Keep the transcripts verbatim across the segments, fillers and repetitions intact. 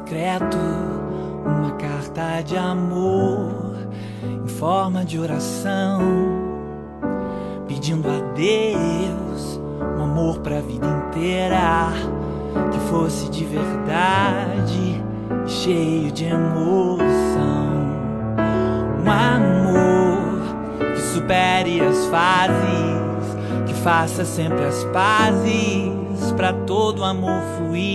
secreto, uma carta de amor em forma de oração, pedindo a Deus um amor pra vida inteira, que fosse de verdade, cheio de emoção. Um amor que supere as fases, que faça sempre as pazes, pra todo amor fluir.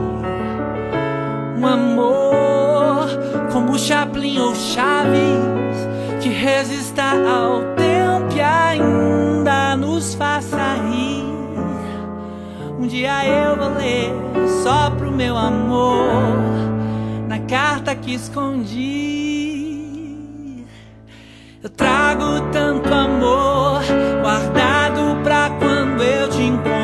Um amor como Chaplin ou Chaves, que resista ao tempo e ainda nos faça rir. Um dia eu vou ler só pro meu amor, na carta que escondi. Eu trago tanto amor guardado pra quando eu te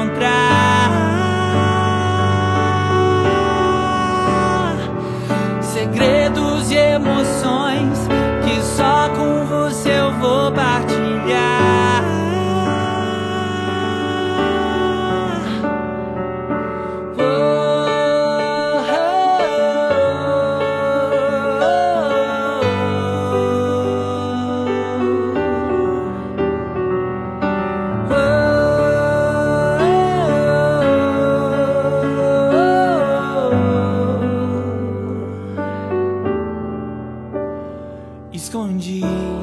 encontrar. Segredos e emoções que só com você eu vou partilhar. Escondi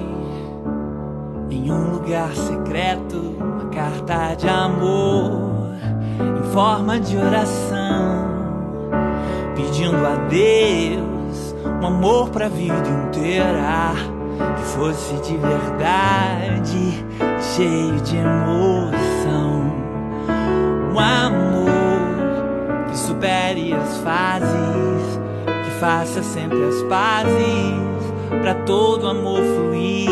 em um lugar secreto uma carta de amor em forma de oração, pedindo a Deus um amor pra vida inteira, que fosse de verdade, cheio de emoção. Um amor que supere as fases, que faça sempre as pazes, pra todo amor fluir.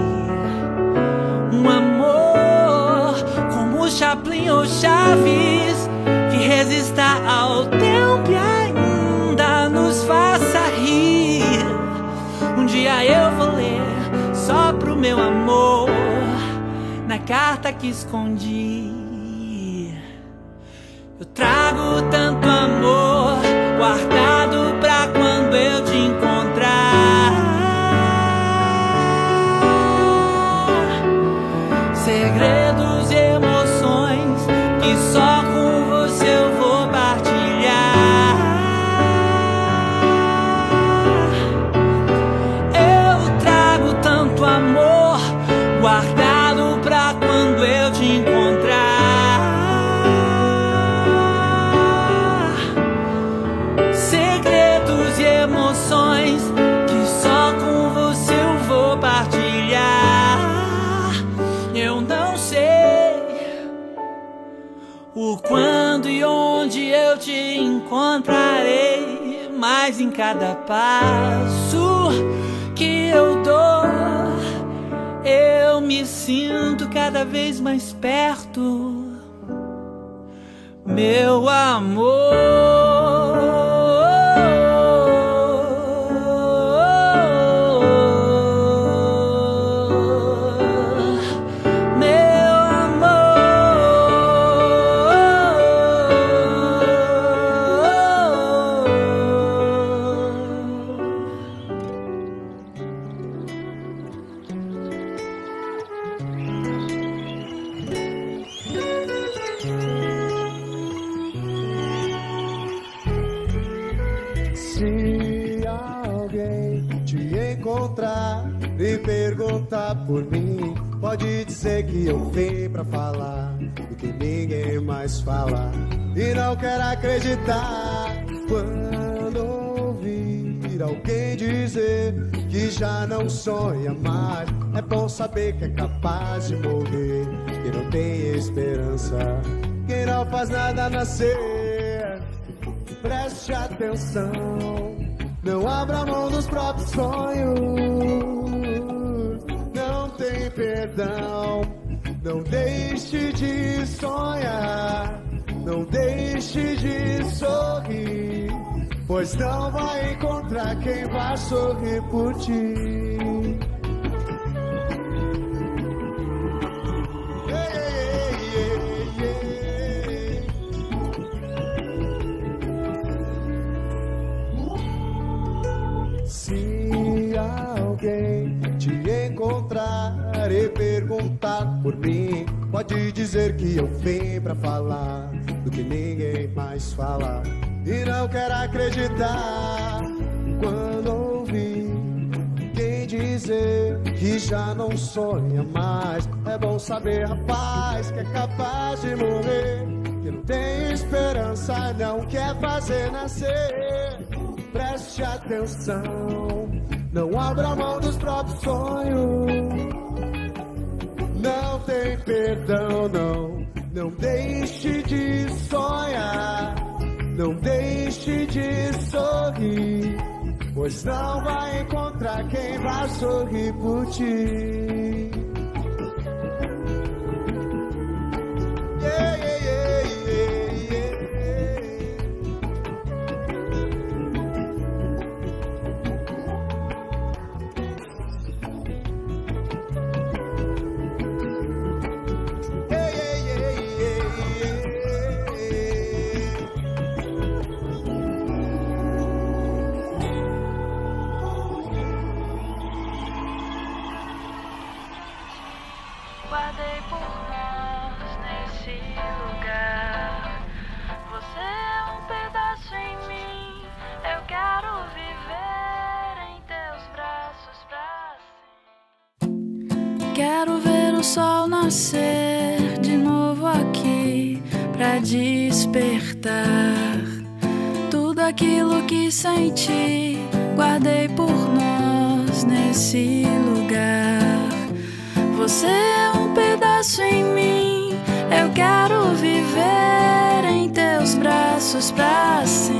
Um amor como Chaplin ou Chaves, que resista ao tempo e ainda nos faça rir. Um dia eu vou ler só pro meu amor, na carta que escondi. Eu trago tanto amor guardado pra quando eu te encontrar. Segredos e emoções que só com você eu vou partilhar. Eu trago tanto amor guardado pra quando eu te encontrar. Segredos e emoções que só com você eu vou partilhar. Eu não sei o quando e onde eu te encontrarei, mas em cada passo que eu dou, eu me sinto cada vez mais perto, meu amor. Se alguém te encontrar e perguntar por mim, pode dizer que eu vim pra falar o que ninguém mais fala. E não quero acreditar quando ouvir alguém dizer que já não sonha mais. É bom saber que é capaz de morrer, que não tem esperança, quem não faz nada nascer. Preste atenção, não abra mão dos próprios sonhos, não tem perdão, não deixe de sonhar, não deixe de sorrir, pois não vai encontrar quem vai sorrir por ti. e perguntar por mim. Pode dizer que eu vim pra falar do que ninguém mais fala. E não quero acreditar quando ouvi quem dizer que já não sonha mais. É bom saber, rapaz, que é capaz de morrer, que não tem esperança, não quer fazer nascer. Preste atenção, não abra mão dos próprios sonhos. Não tem perdão, não. Não deixe de sonhar, não deixe de sorrir, pois não vai encontrar quem vai sorrir por ti. Yeah, yeah, yeah, yeah, yeah. Guardei por nós nesse lugar. Você é um pedaço em mim. Eu quero viver em teus braços pra sempre. Quero ver o sol nascer de novo aqui pra despertar tudo aquilo que senti. Guardei por nós nesse lugar. Você é um pedaço em mim. Eu quero viver em teus braços pra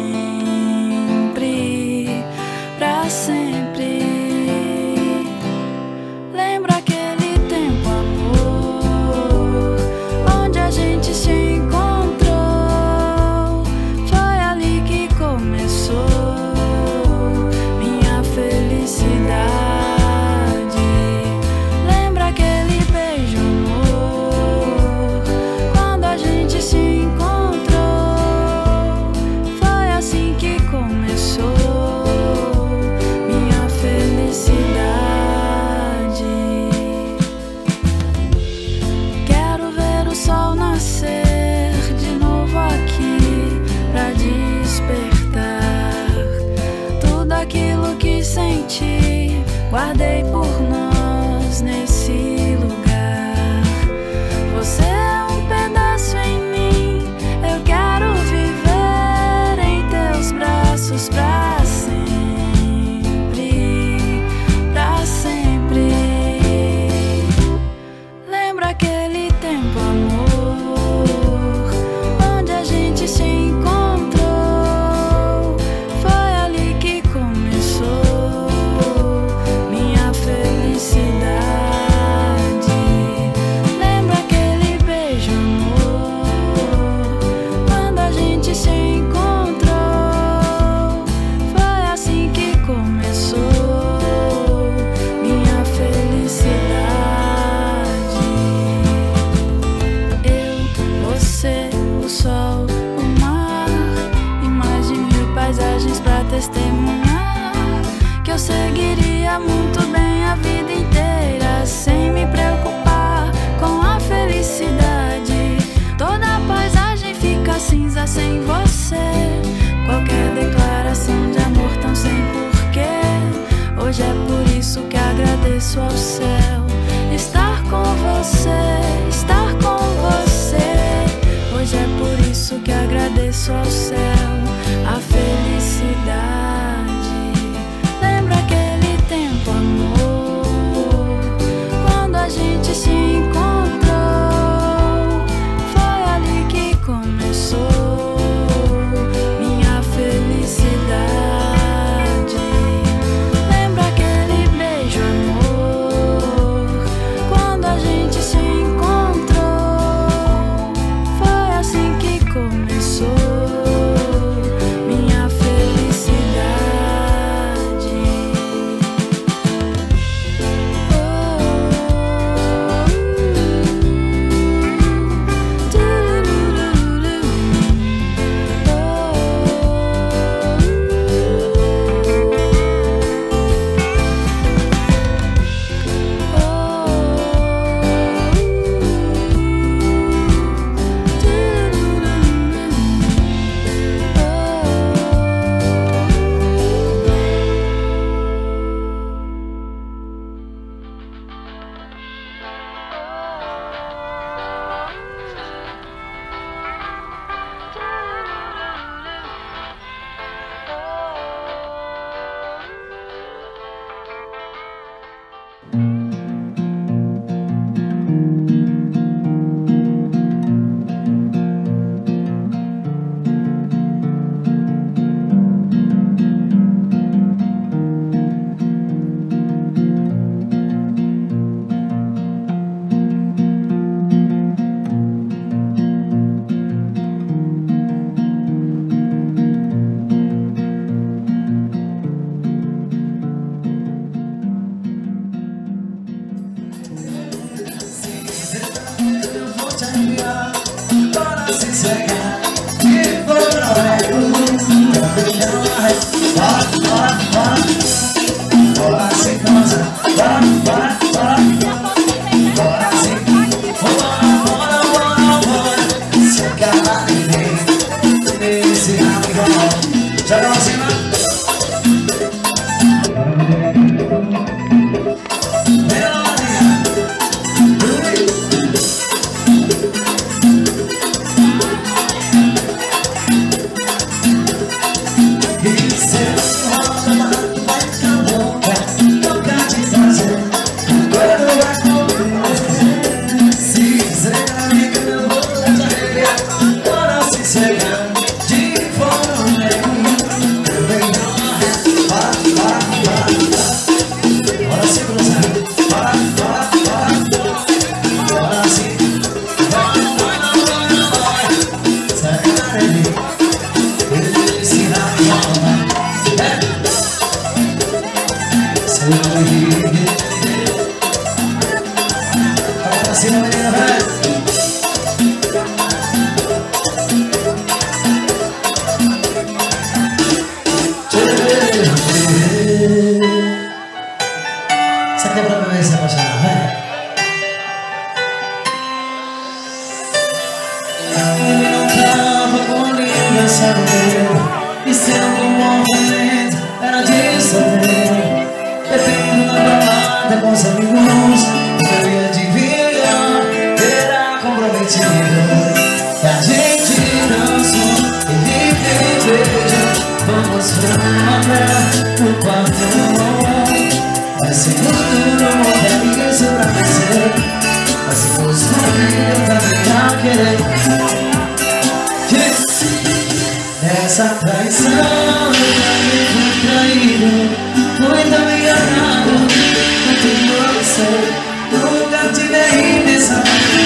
sempre, pra sempre. Lembra aquele tempo, amor, onde a gente se encontrou? Foi ali que começou minha felicidade. Guardei por nós nesse lugar. Você é um pedaço em mim. Eu quero viver em teus braços pra sempre, pra sempre. Lembra aquele tempo, amor, onde a gente se encontrou? Foi ali que começou testemunhar que eu seguiria muito bem a vida inteira sem me preocupar com a felicidade. Toda a paisagem fica cinza sem você. Qualquer declaração de amor tão sem porquê. Hoje é por isso que agradeço ao céu estar com você, estar com você. Hoje é por isso que agradeço ao céu a felicidade. Lembra aquele tempo, amor, quando a gente se encontrou? Foi ali que começou minha felicidade. Lembra aquele beijo, amor, quando a gente se encontrou? Foi assim que começou chegar de fora, também não é. Bora, bora, bora, bora sem casa, bora, bora, bora, bora sem casa, bora, bora, bora, bora, se acabar ninguém, esse amigão, joga pra cima. Você quer pra mim se apaixonar, vai? Ele não tava com ninguém, sabe dele. E sendo um movimento, era de solteiro. Bebendo na balada com os amigos, eu ia adivinhar, era comprometido. E a gente dançou, ele veio beijar. Vamos pra uma praia, no quarto. Vai ser muito duro, é isso pra você. Mas se fosse comigo, eu também ia querer. Nessa traição, eu também fui traído. Fui tão enganado, muito você. Nunca tive a intenção.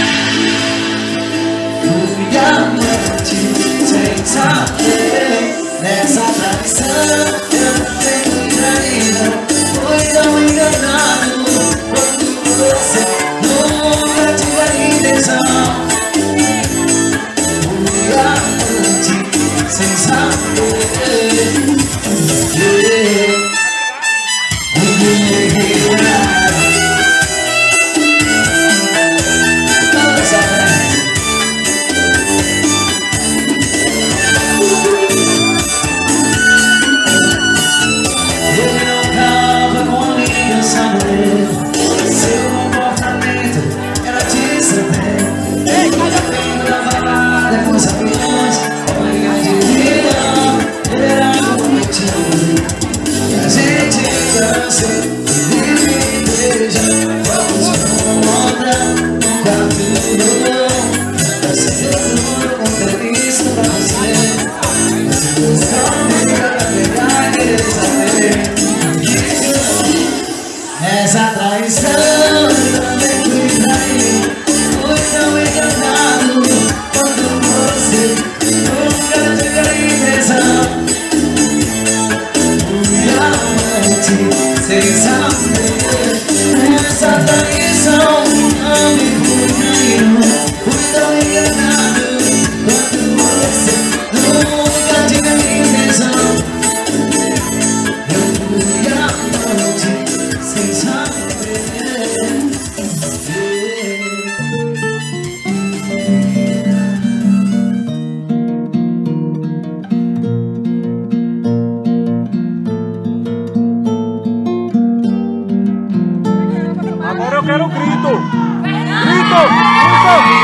Fui amante, sem saber. Nessa traição, eu também fui traído. Fui tão enganado quando você nunca tive a intenção. Fui amante sem saber. Seu comportamento era de saber. Cada vez na balada com os amigos, amanhã de dia era comprometido. E a gente dança e vive e beija. Vamos com outra, nunca tudo. Vai ser tudo com feliz pra você. Mas se você não liga pra pegar, querer saber. Essa traição, eu também fui traído. Fui tão enganado quando você nunca tive a intenção. Fui amante sem saber. Essa traição, não me fui traído. Fui tão enganado quando você nunca tive a intenção. Eu fui amante sem saber. Agora eu quero grito! Grito! Grito!